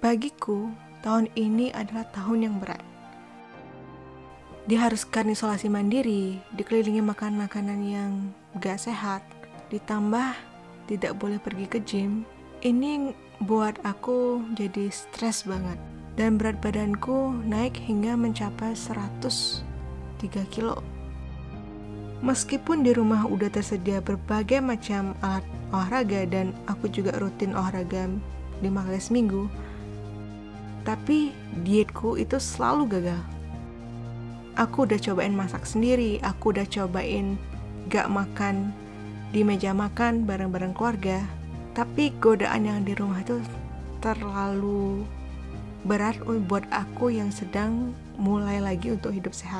Bagiku, tahun ini adalah tahun yang berat. Diharuskan isolasi mandiri, dikelilingi makan makanan yang gak sehat, ditambah tidak boleh pergi ke gym. Ini buat aku jadi stres banget. Dan berat badanku naik hingga mencapai 103 kilo. Meskipun di rumah udah tersedia berbagai macam alat olahraga dan aku juga rutin olahraga 5 kali seminggu, tapi dietku itu selalu gagal. Aku udah cobain masak sendiri, aku udah cobain gak makan di meja makan bareng-bareng keluarga, tapi godaan yang di rumah itu terlalu berat buat aku yang sedang mulai lagi untuk hidup sehat.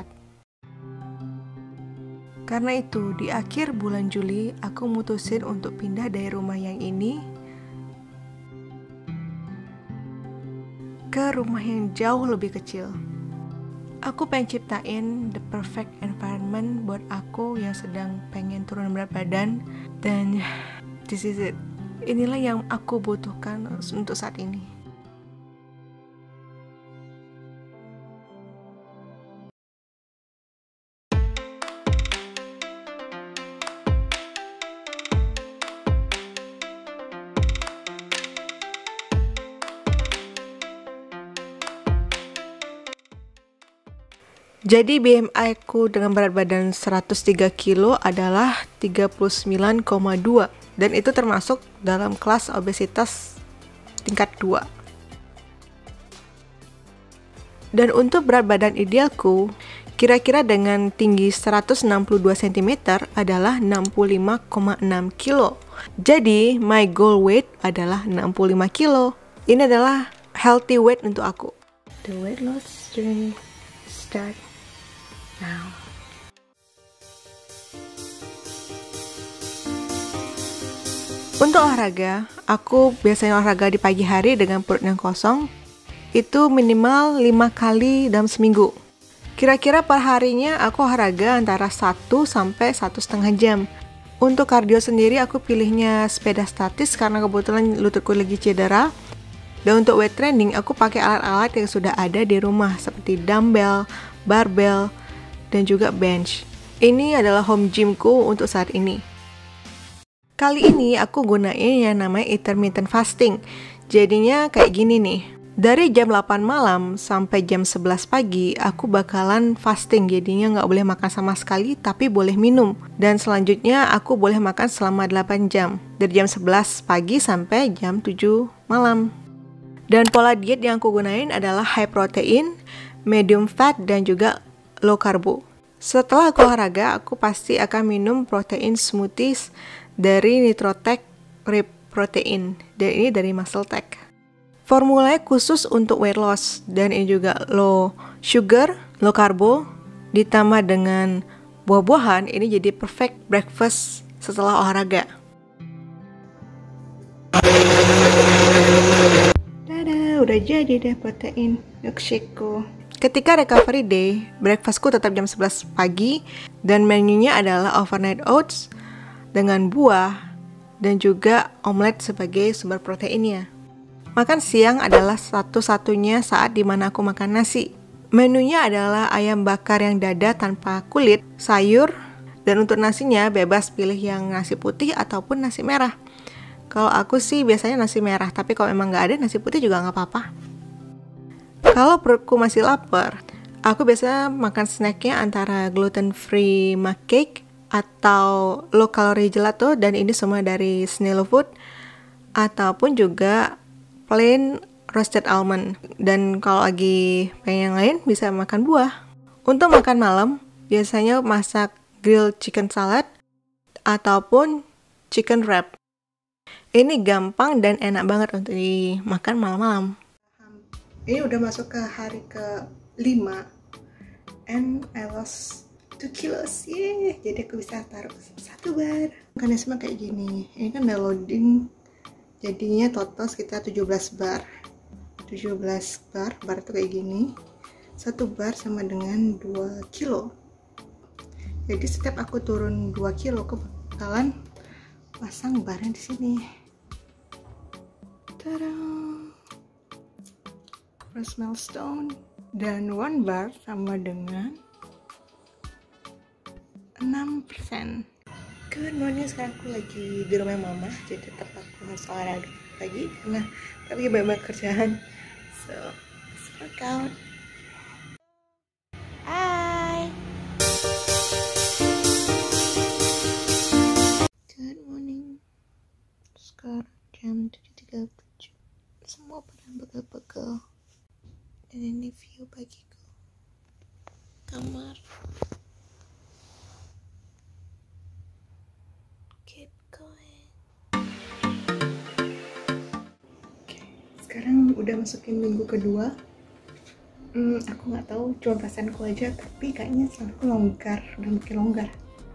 Karena itu, di akhir bulan Juli, aku mutusin untuk pindah dari rumah yang ini ke rumah yang jauh lebih kecil. Aku pengen ciptain the perfect environment buat aku yang sedang pengen turun berat badan, dan this is it. Inilah yang aku butuhkan untuk saat ini. Jadi BMI ku dengan berat badan 103 kilo adalah 39,2 dan itu termasuk dalam kelas obesitas tingkat 2. Dan untuk berat badan idealku, kira-kira dengan tinggi 162 cm adalah 65,6 kilo. Jadi my goal weight adalah 65 kilo. Ini adalah healthy weight untuk aku. The weight loss journey start now. Untuk olahraga, aku biasanya olahraga di pagi hari dengan perut yang kosong. Itu minimal 5 kali dalam seminggu. Kira-kira per harinya aku olahraga antara 1 sampai 1,5 jam. Untuk kardio sendiri aku pilihnya sepeda statis karena kebetulan lututku lagi cedera. Dan untuk weight training aku pakai alat-alat yang sudah ada di rumah seperti dumbbell, barbell, dan juga bench. Ini adalah home gymku untuk saat ini. Kali ini aku gunain yang namanya intermittent fasting. Jadinya kayak gini nih. Dari jam 8 malam sampai jam 11 pagi, aku bakalan fasting. Jadinya nggak boleh makan sama sekali, tapi boleh minum. Dan selanjutnya aku boleh makan selama 8 jam. Dari jam 11 pagi sampai jam 7 malam. Dan pola diet yang aku gunain adalah high protein, medium fat, dan juga low karbo. Setelah aku olahraga, aku pasti akan minum protein smoothies dari Nitrotech Rip Protein, dan ini dari MuscleTech. Formulanya khusus untuk weight loss, dan ini juga low sugar, low karbo, ditambah dengan buah-buahan. Ini jadi perfect breakfast setelah olahraga. Dadah, udah jadi deh protein milkshake-ku. Ketika recovery day, breakfastku tetap jam 11 pagi dan menunya adalah overnight oats dengan buah dan juga omelet sebagai sumber proteinnya. Makan siang adalah satu-satunya saat dimana aku makan nasi. Menunya adalah ayam bakar yang dada tanpa kulit, sayur, dan untuk nasinya bebas pilih yang nasi putih ataupun nasi merah. Kalau aku sih biasanya nasi merah, tapi kalau emang nggak ada nasi putih juga nggak apa-apa. Kalau perutku masih lapar, aku biasa makan snacknya antara gluten free mug cake atau low calorie gelato, dan ini semua dari Snelo Food, ataupun juga plain roasted almond. Dan kalau lagi pengen yang lain bisa makan buah. Untuk makan malam, biasanya masak grilled chicken salad ataupun chicken wrap. Ini gampang dan enak banget untuk dimakan malam-malam. Ini udah masuk ke hari ke-5 and I lost 2 kilos. Yeay, jadi aku bisa taruh 1 bar. Mekanisme kayak gini. Ini kan udah loading. Jadinya total sekitar 17 bar. 17 bar itu kayak gini. 1 bar sama dengan 2 kilo. Jadi setiap aku turun 2 kilo, aku bakalan pasang barnya di sini. Tada! fresh milestone, dan 1 bar sama dengan 6%. Good morning, sekarang aku lagi di rumah mama, jadi tetap aku harus olahraga pagi karena tapi banyak kerjaan. So, let's work out. Hai. Good morning. Sekarang jam 7.37. Semua pada pegel-pegel. Dan ini view pagiku. Kamar. Keep going. Sekarang udah masukin minggu kedua. Aku nggak tahu, cuma perasaanku aja, tapi kayaknya selalu longgar, udah makin longgar.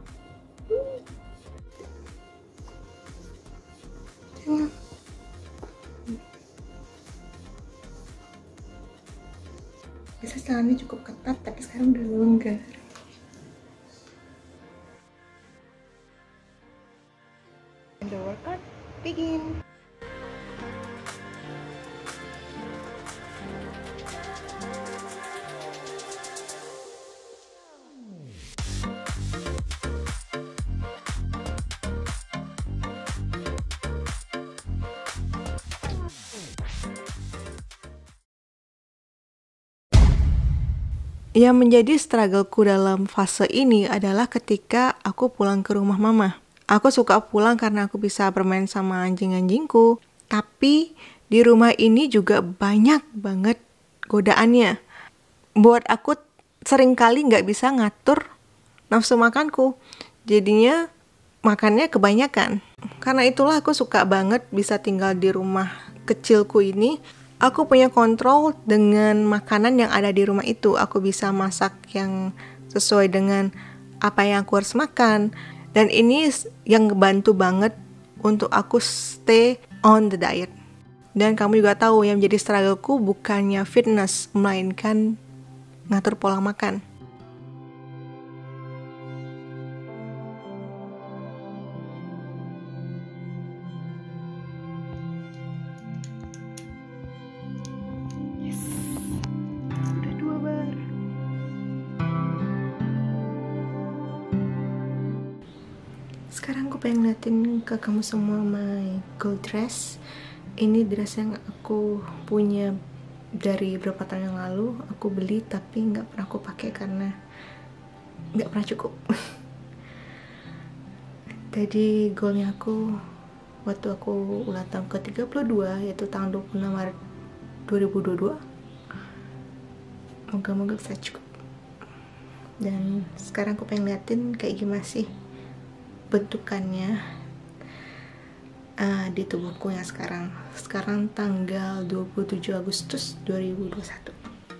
Biasa celananya cukup ketat, tapi sekarang udah longgar. And the workout begin. Yang menjadi struggleku dalam fase ini adalah ketika aku pulang ke rumah mama. Aku suka pulang karena aku bisa bermain sama anjing-anjingku. Tapi di rumah ini juga banyak banget godaannya. Buat aku seringkali nggak bisa ngatur nafsu makanku. Jadinya makannya kebanyakan. Karena itulah aku suka banget bisa tinggal di rumah kecilku ini. Aku punya kontrol dengan makanan yang ada di rumah itu. Aku bisa masak yang sesuai dengan apa yang aku harus makan. Dan ini yang ngebantu banget untuk aku stay on the diet. Dan kamu juga tahu yang menjadi struggleku bukannya fitness, melainkan ngatur pola makan. Sekarang aku pengen ngeliatin ke kamu semua my gold dress. Ini dress yang aku punya dari beberapa tahun yang lalu. Aku beli tapi nggak pernah aku pakai karena nggak pernah cukup. Jadi goalnya aku waktu aku ulang tahun ke-32, yaitu tanggal 26 Maret 2022. Moga-moga bisa cukup. Dan sekarang aku pengen liatin kayak gimana sih bentukannya di tubuhku yang sekarang tanggal 27 Agustus 2021.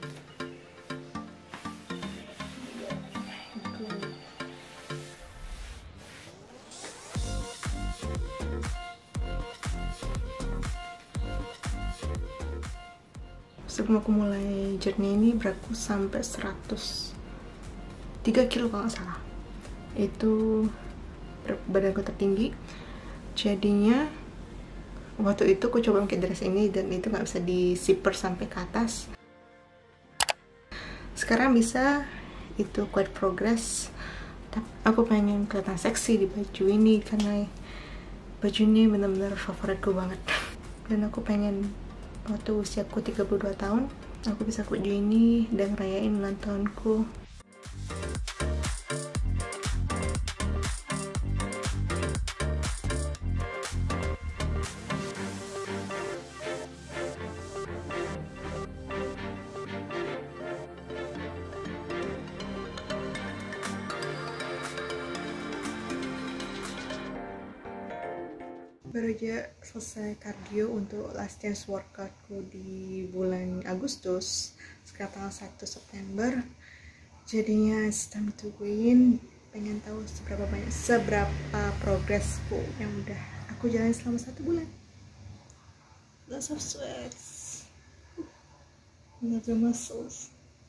Sebelum aku mulai journey ini beratku sampai 103 kilo kalau nggak salah. Itu badanku tertinggi, jadinya waktu itu aku coba pakai dress ini dan itu nggak bisa di zipper sampai ke atas. Sekarang bisa, itu quite progress. Aku pengen kelihatan seksi di baju ini karena baju ini benar-benar favoritku banget. Dan aku pengen waktu usiaku 32 tahun aku bisa baju ini dan rayain ulang tahunku. Baru aja selesai cardio untuk last chance workoutku di bulan Agustus, sekarang tanggal 1 September. Jadinya it's time to win. Pengen tahu seberapa progresku yang udah aku jalani selama 1 bulan. Lots of sweats, lots of muscles.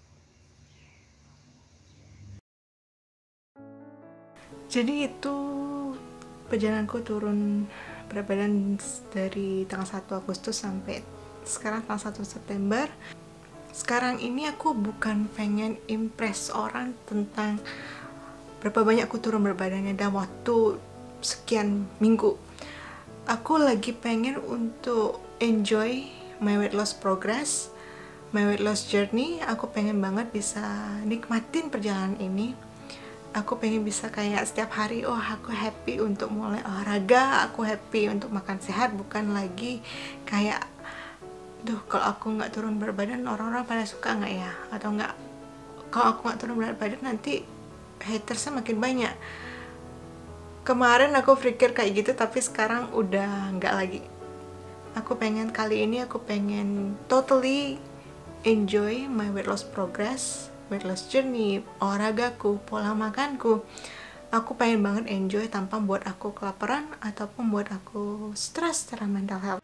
Jadi itu perjalananku turun berat badan dari tanggal 1 Agustus sampai sekarang tanggal 1 September. sekarang ini aku bukan pengen impress orang tentang berapa banyak aku turun berat badannya dalam waktu sekian minggu. Aku lagi pengen untuk enjoy my weight loss progress, my weight loss journey. Aku pengen banget bisa nikmatin perjalanan ini. Aku pengen bisa kayak setiap hari, oh aku happy untuk mulai olahraga, aku happy untuk makan sehat, bukan lagi kayak, duh kalau aku nggak turun berat badan orang-orang pada suka nggak ya, atau nggak, kalau aku nggak turun berat badan nanti hatersnya makin banyak. Kemarin aku pikir kayak gitu, tapi sekarang udah nggak lagi. Aku pengen kali ini aku pengen totally enjoy my weight loss progress, weight loss journey, olahragaku, pola makanku. Aku pengen banget enjoy tanpa buat aku kelaparan ataupun buat aku stres secara mental health.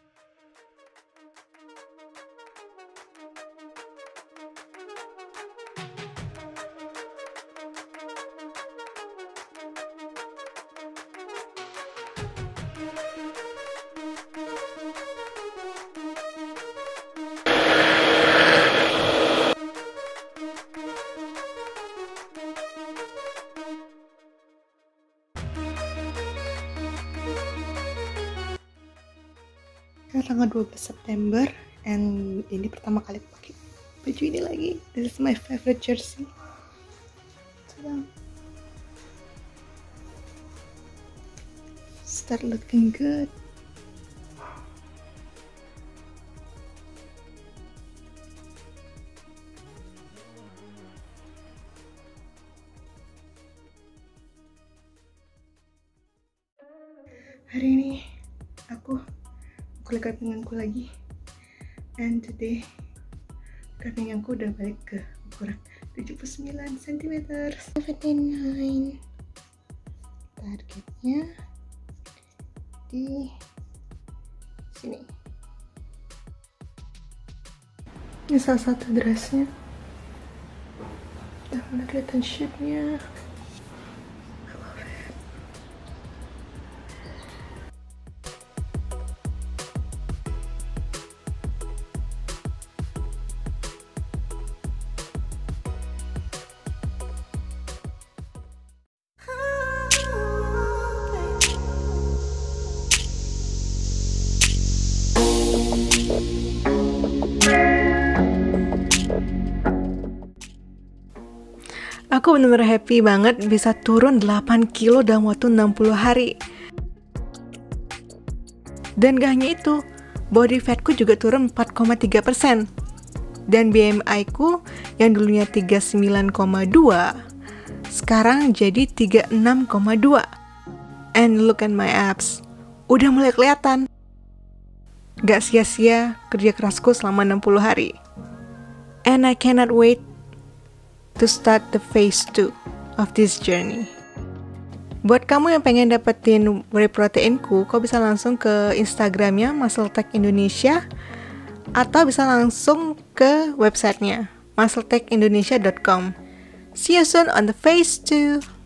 Tanggal 12 September, and ini pertama kali aku pakai baju ini lagi. This is my favorite jersey. Start looking good. Hari ini aku kulit kepinganku lagi, and today kepinganku udah balik ke ukuran 79 cm. 79 targetnya di sini. Ini salah satu dressnya, udah mulai kelihatan shape-nya. Aku bener-bener happy banget bisa turun 8 kilo dalam waktu 60 hari. Dan gak hanya itu, body fatku juga turun 4,3%. Dan BMI ku yang dulunya 39,2 sekarang jadi 36,2. And look at my abs, udah mulai kelihatan. Gak sia-sia kerja kerasku selama 60 hari. And I cannot wait to start the phase 2 of this journey. Buat kamu yang pengen dapetin whey proteinku, kau bisa langsung ke Instagramnya MuscleTech Indonesia, atau bisa langsung ke websitenya muscletechindonesia.com. See you soon on the phase 2.